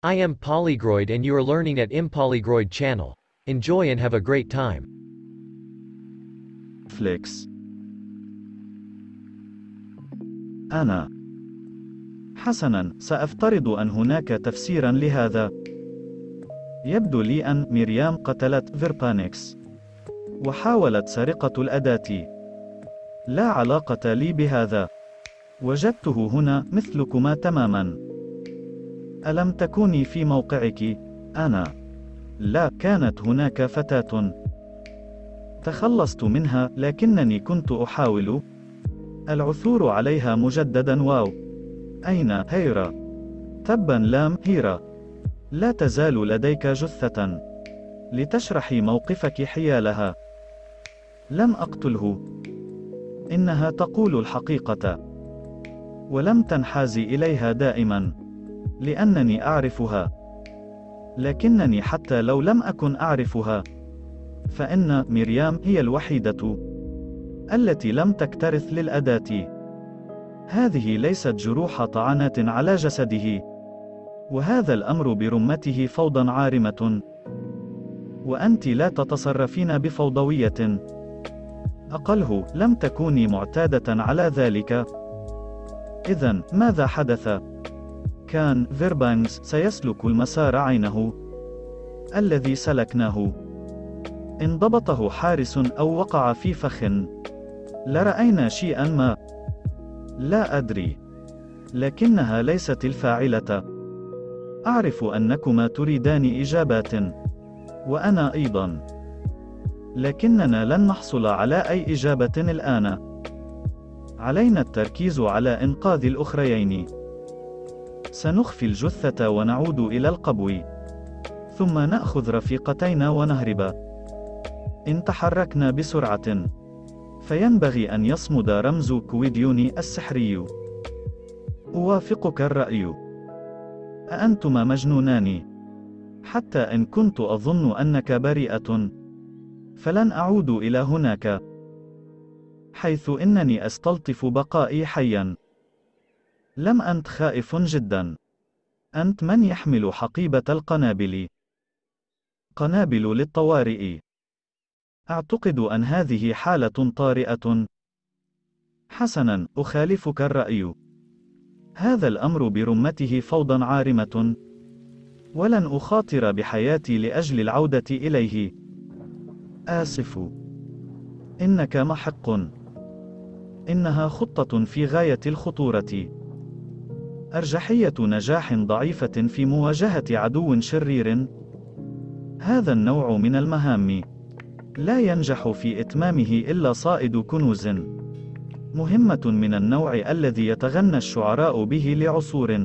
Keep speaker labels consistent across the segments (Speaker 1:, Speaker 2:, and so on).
Speaker 1: I am Polygroid and you are learning at Impolygroid channel. Enjoy and have a great time.
Speaker 2: فليكس. أنا. حسناً، سأفترض أن هناك تفسيراً لهذا. يبدو لي أن ميريام قتلت فيربانيكس وحاولت سرقة الأداة. لا علاقة لي بهذا. وجدته هنا مثلكما تماماً. ألم تكوني في موقعك؟ أنا. لا، كانت هناك فتاة. تخلصت منها لكنني كنت أحاول. العثور عليها مجددا. واو. أين هيرا؟ تبا لام هيرا. لا تزال لديك جثة. لتشرحي موقفك حيالها. لم أقتله. إنها تقول الحقيقة. ولم تنحازي إليها دائما. لأنني أعرفها. لكنني حتى لو لم أكن أعرفها، فإن ميريام هي الوحيدة التي لم تكترث للأداة. هذه ليست جروح طعنات على جسده. وهذا الأمر برمته فوضى عارمة. وأنت لا تتصرفين بفوضوية. أقله، لم تكوني معتادة على ذلك. إذن، ماذا حدث؟ كان فيربانكس سيسلك المسار عينه الذي سلكناه. انضبطه حارس أو وقع في فخ. لرأينا شيئا ما. لا أدري. لكنها ليست الفاعلة. أعرف أنكما تريدان إجابات. وأنا أيضا. لكننا لن نحصل على أي إجابة الآن. علينا التركيز على إنقاذ الأخريين. سنخفي الجثة ونعود إلى القبو. ثم نأخذ رفيقتينا ونهرب. إن تحركنا بسرعة، فينبغي أن يصمد رمز كويديوني السحري. أوافقك الرأي. أأنتما مجنونان؟ حتى إن كنت أظن أنك بريئة، فلن أعود إلى هناك، حيث إنني أستلطف بقائي حيا. لم أنت خائف جدا؟ أنت من يحمل حقيبة القنابل. قنابل للطوارئ. أعتقد أن هذه حالة طارئة. حسنا، أخالفك الرأي. هذا الأمر برمته فوضى عارمة. ولن أخاطر بحياتي لأجل العودة إليه. آسف. إنك محق. إنها خطة في غاية الخطورة. أرجحية نجاح ضعيفة في مواجهة عدو شرير. هذا النوع من المهام لا ينجح في إتمامه إلا صائد كنوز. مهمة من النوع الذي يتغنى الشعراء به لعصور.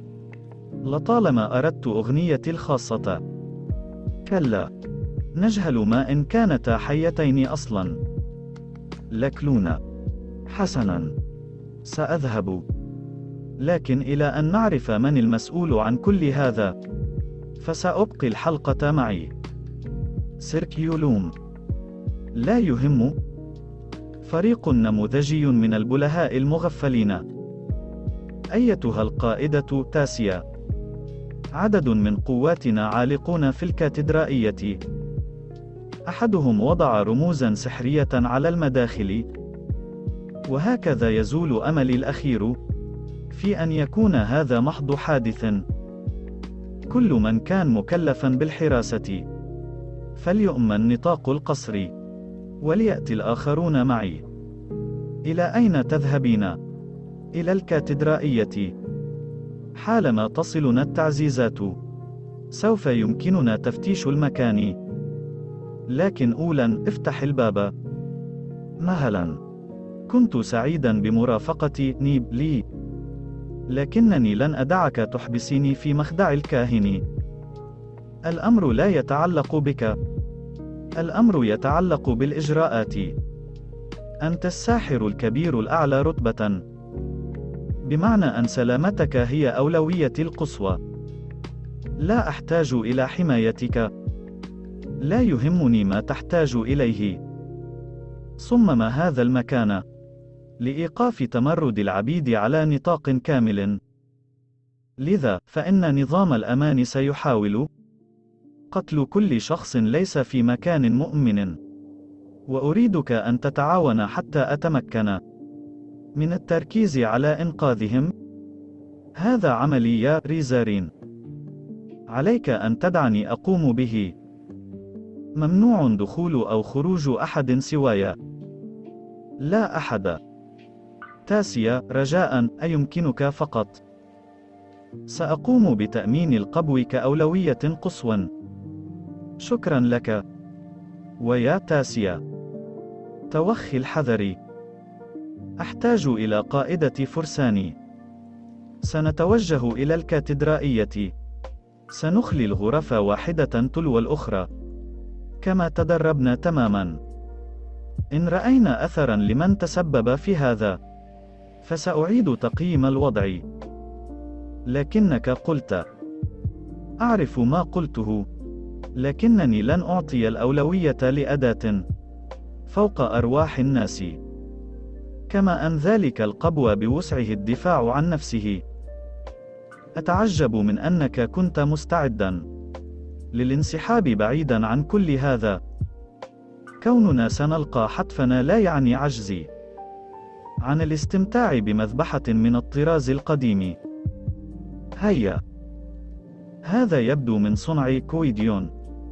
Speaker 2: لطالما أردت أغنيتي الخاصة. كلا. نجهل ما إن كانتا حيتين أصلا. لكلونا. حسنا. سأذهب. لكن إلى أن نعرف من المسؤول عن كل هذا، فسأبقي الحلقة معي. سيركيولوم. لا يهم. فريق نموذجي من البلهاء المغفلين. أيتها القائدة تاسيا. عدد من قواتنا عالقون في الكاتدرائية. أحدهم وضع رموزا سحرية على المداخل. وهكذا يزول أملي الأخير في أن يكون هذا محض حادث. كل من كان مكلفا بالحراسة فليؤمن نطاق القصر، وليأتي الآخرون معي. إلى أين تذهبين؟ إلى الكاتدرائية. حالما تصلنا التعزيزات، سوف يمكننا تفتيش المكان. لكن أولاً، افتح الباب. مهلاً. كنت سعيداً بمرافقة نيب لي. لكنني لن أدعك تحبسيني في مخدع الكاهن. الأمر لا يتعلق بك. الأمر يتعلق بالإجراءات. أنت الساحر الكبير الأعلى رتبة، بمعنى أن سلامتك هي أولويتي القصوى. لا أحتاج إلى حمايتك. لا يهمني ما تحتاج إليه. صمم هذا المكان لإيقاف تمرد العبيد على نطاق كامل. لذا، فإن نظام الأمان سيحاول قتل كل شخص ليس في مكان مؤمن. وأريدك أن تتعاون حتى أتمكن من التركيز على إنقاذهم. هذا عملي يا ريزارين. عليك أن تدعني أقوم به. ممنوع دخول أو خروج أحد سواي. لا أحد. تاسيا، رجاء، أيمكنك فقط. سأقوم بتأمين القبو كأولوية قصوى. شكرا لك. ويا تاسيا، توخي الحذر. أحتاج إلى قائدة فرساني. سنتوجه إلى الكاتدرائية. سنخلي الغرف واحدة تلو الأخرى كما تدربنا تماما. إن رأينا أثرا لمن تسبب في هذا، فسأعيد تقييم الوضع. لكنك قلت. أعرف ما قلته، لكنني لن أعطي الأولوية لأداة فوق أرواح الناس. كما أن ذلك القبو بوسعه الدفاع عن نفسه. أتعجب من أنك كنت مستعدا للانسحاب بعيدا عن كل هذا. كوننا سنلقى حتفنا لا يعني عجزي عن الاستمتاع بمذبحة من الطراز القديم. هيا. هذا يبدو من صنع كويديون.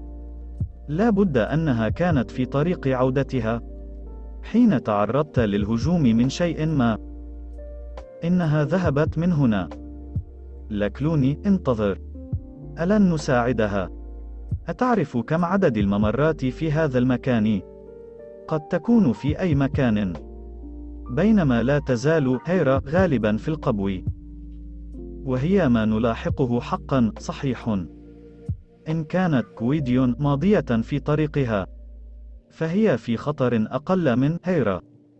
Speaker 2: لا بد أنها كانت في طريق عودتها حين تعرضت للهجوم من شيء ما. إنها ذهبت من هنا. لكلوني، انتظر. ألن نساعدها؟ أتعرف كم عدد الممرات في هذا المكان؟ قد تكون في أي مكان. بينما لا تزال هيرا غالبا في القبو. وهي ما نلاحقه حقا صحيح. إن كانت كويديون ماضية في طريقها، فهي في خطر أقل من هيرا.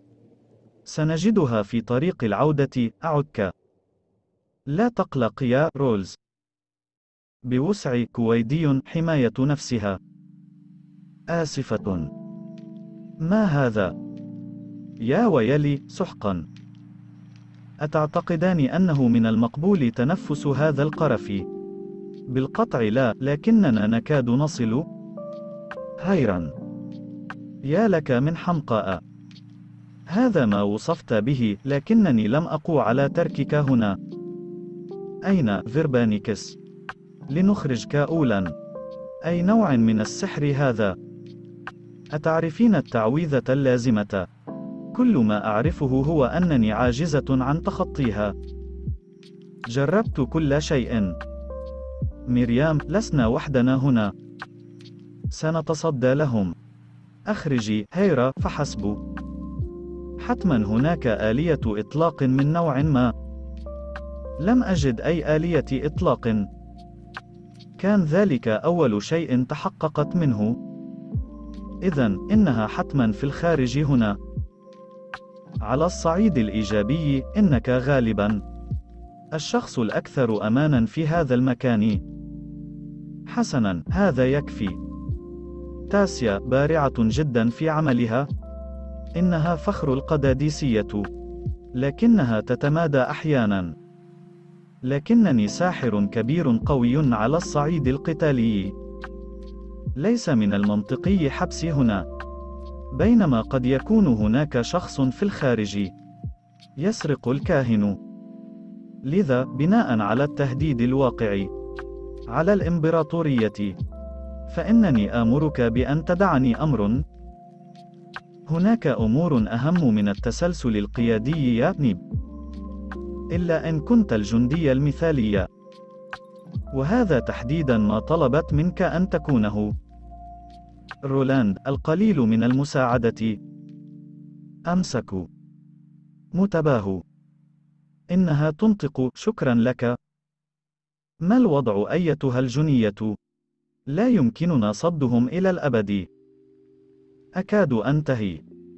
Speaker 2: سنجدها في طريق العودة. أعدك. لا تقلق يا رولز. بوسع كويدي حماية نفسها. آسفة. ما هذا؟ يا ويلي، سحقا. أتعتقدان أنه من المقبول تنفس هذا القرف؟ بالقطع لا، لكننا نكاد نصل. هيرا. يا لك من حمقاء. هذا ما وصفت به، لكنني لم أقو على تركك هنا. أين فيربانيكس؟ لنخرجك أولا. أي نوع من السحر هذا؟ أتعرفين التعويذة اللازمة؟ كل ما أعرفه هو أنني عاجزة عن تخطيها. جربت كل شيء. ميريام، لسنا وحدنا هنا. سنتصدى لهم. أخرجي هيرا فحسب. حتما هناك آلية إطلاق من نوع ما. لم أجد أي آلية إطلاق. كان ذلك أول شيء تحققت منه. إذن، إنها حتما في الخارج هنا. على الصعيد الإيجابي، إنك غالبا الشخص الأكثر أمانا في هذا المكان. حسنا، هذا يكفي. تاسيا بارعة جدا في عملها. إنها فخر القداديسية. لكنها تتمادى أحيانا. لكنني ساحر كبير قوي على الصعيد القتالي. ليس من المنطقي حبسي هنا. بينما قد يكون هناك شخص في الخارج يسرق الكاهن. لذا، بناء على التهديد الواقع على الإمبراطورية، فإنني آمرك بأن تدعني أمر. هناك أمور أهم من التسلسل القيادي يا نيب. إلا إن كنت الجندي المثالي. وهذا تحديدا ما طلبت منك أن تكونه. رولاند، القليل من المساعدة. أمسك. متباه. إنها تنطق. شكرا لك. ما الوضع أيتها الجنية؟ لا يمكننا صدهم إلى الأبد. أكاد أنتهي.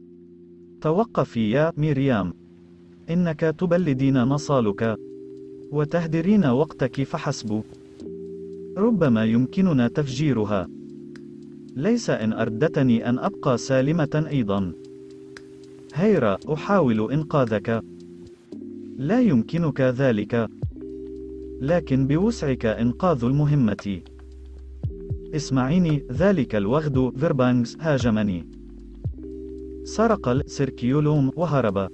Speaker 2: توقفي يا ميريام. إنك تبلدين مصالك وتهدرين وقتك فحسب. ربما يمكننا تفجيرها. ليس إن أردتني أن أبقى سالمة أيضا. هيرا، أحاول إنقاذك. لا يمكنك ذلك. لكن بوسعك إنقاذ المهمة. اسمعيني، ذلك الوغد فيربانكس هاجمني. سرق السيركيولوم وهرب.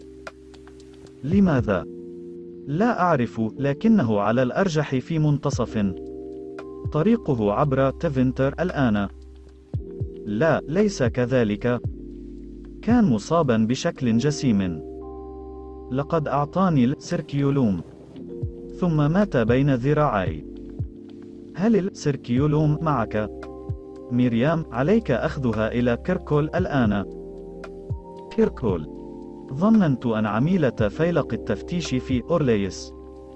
Speaker 2: لماذا؟ لا أعرف، لكنه على الأرجح في منتصف طريقه عبر تيفنتر الآن. لا، ليس كذلك. كان مصابا بشكل جسيم. لقد أعطاني السيركيولوم، ثم مات بين ذراعي. هل السيركيولوم معك؟ ميريام، عليك أخذها إلى كيركول الآن. كيركول. ظننت أن عميلة فيلق التفتيش في أورليس.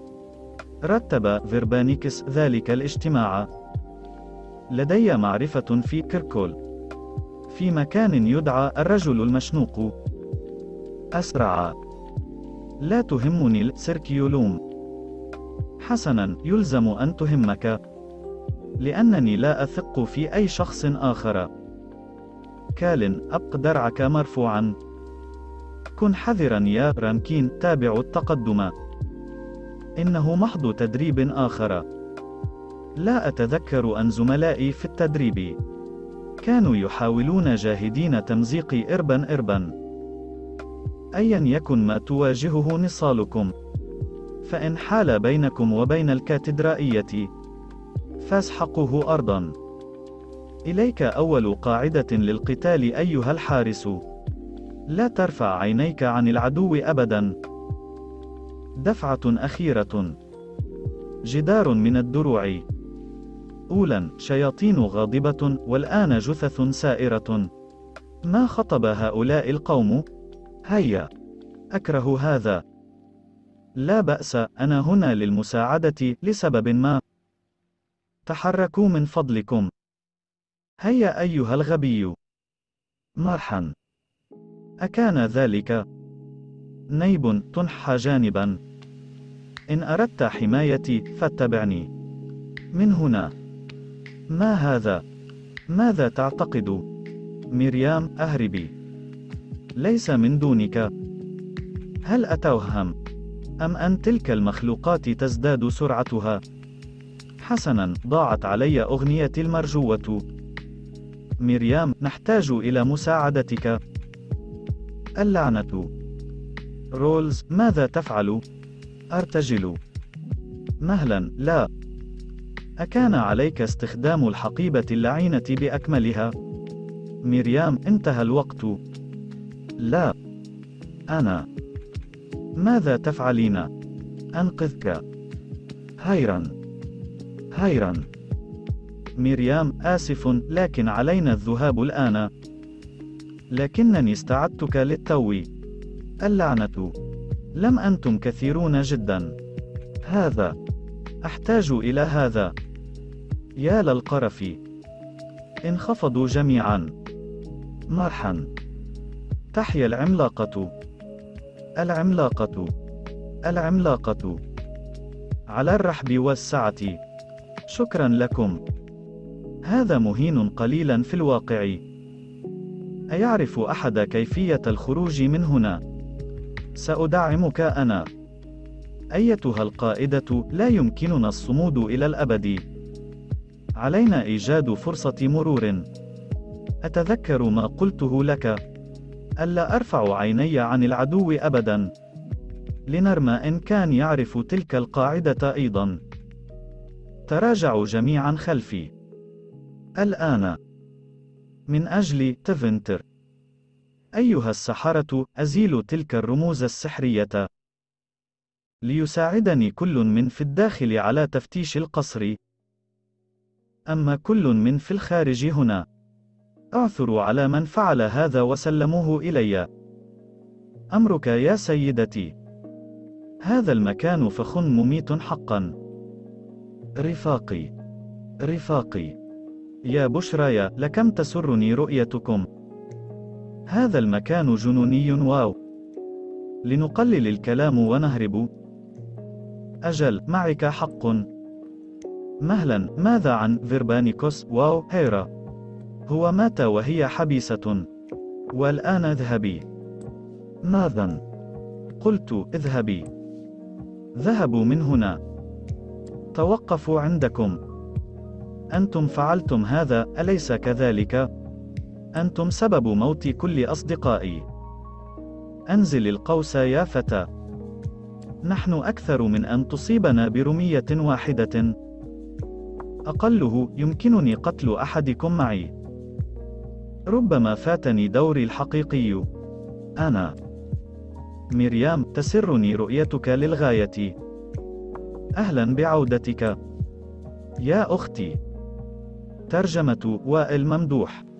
Speaker 2: رتب فيربانيكس ذلك الاجتماع. لدي معرفة في كيركول، في مكان يدعى الرجل المشنوق. أسرع. لا تهمني السيركيولوم. حسنا، يلزم أن تهمك، لأنني لا أثق في أي شخص آخر. كالن، أبق درعك مرفوعا. كن حذرا يا رانكين، تابع التقدم. إنه محض تدريب آخر. لا أتذكر أن زملائي في التدريب كانوا يحاولون جاهدين تمزيق إربا. أيا يكن ما تواجهه نصالكم، فإن حال بينكم وبين الكاتدرائية فاسحقوه أرضا. إليك أول قاعدة للقتال أيها الحارس. لا ترفع عينيك عن العدو أبدا. دفعة أخيرة. جدار من الدروع. أولا، شياطين غاضبة، والآن جثث سائرة. ما خطب هؤلاء القوم؟ هيا. أكره هذا. لا بأس، أنا هنا للمساعدة لسبب ما. تحركوا من فضلكم. هيا أيها الغبي. مرحا. أكان ذلك؟ نيب، تنحى جانبا. إن أردت حمايتي فاتبعني. من هنا. ما هذا؟ ماذا تعتقد؟ ميريام، أهربي. ليس من دونك. هل أتوهم؟ أم أن تلك المخلوقات تزداد سرعتها؟ حسنا، ضاعت علي أغنيتي المرجوة. ميريام، نحتاج إلى مساعدتك. اللعنة. رولز، ماذا تفعل؟ أرتجل. مهلا، لا. أكان عليك استخدام الحقيبة اللعينة بأكملها؟ ميريام، انتهى الوقت. لا. أنا. ماذا تفعلين؟ أنقذك. هيرا. هيرا. ميريام، آسف، لكن علينا الذهاب الآن. لكنني استعدتك للتو. اللعنة. لم أنتم كثيرون جدا. هذا. أحتاج إلى هذا. يا للقرف. انخفضوا جميعا. مرحا. تحيا العملاقة. العملاقة. العملاقة. على الرحب والسعة. شكرا لكم. هذا مهين قليلا في الواقع. أيعرف أحد كيفية الخروج من هنا؟ سأدعمك أنا. أيتها القائدة، لا يمكننا الصمود إلى الأبد. علينا إيجاد فرصة مرور. أتذكر ما قلته لك، ألا أرفع عيني عن العدو أبدا. لنرمى إن كان يعرف تلك القاعدة أيضا. تراجعوا جميعا خلفي. الآن. من أجل تيفنتر. أيها السحرة، أزيل تلك الرموز السحرية. ليساعدني كل من في الداخل على تفتيش القصر. أما كل من في الخارج هنا، أعثروا على من فعل هذا وسلموه إلي. أمرك يا سيدتي. هذا المكان فخ مميت حقا. رفاقي. رفاقي. يا بشرايا، لكم تسرني رؤيتكم. هذا المكان جنوني، واو. لنقلل الكلام ونهرب. أجل، معك حق. مهلا، ماذا عن فيربانيكوس؟ واو، هيرا. هو مات وهي حبيسة. والآن اذهبي. ماذا؟ قلت اذهبي. ذهبوا من هنا. توقفوا عندكم. أنتم فعلتم هذا، أليس كذلك؟ أنتم سبب موت كل أصدقائي. أنزل القوس يا فتى. نحن أكثر من أن تصيبنا برمية واحدة. أقله، يمكنني قتل أحدكم معي. ربما فاتني دوري الحقيقي. أنا. مريم، تسرني رؤيتك للغاية. أهلا بعودتك. يا أختي. ترجمة وائل ممدوح.